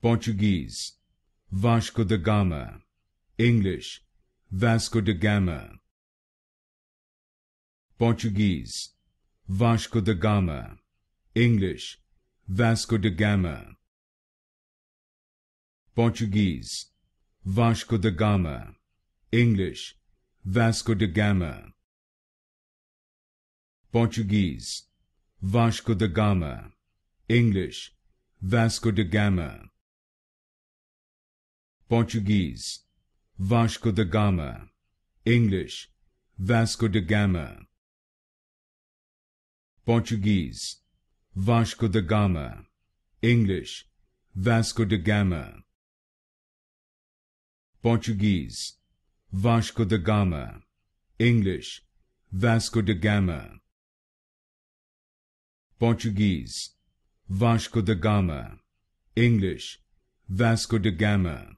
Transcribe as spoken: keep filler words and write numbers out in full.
Portuguese, Vasco da Gama. English, Vasco da Gama. Portuguese, Vasco da Gama. English, Vasco da Gama. Portuguese, Vasco da Gama. English, Vasco da Gama. Portuguese, Vasco da Gama. English, Vasco da Gama. Portuguese, Vasco da Gama. English, Vasco da Gama. Portuguese, Vasco da Gama. English, Vasco da Gama. Portuguese, Vasco da Gama. English, Vasco da Gama. Portuguese, Vasco da Gama. English, Vasco da Gama.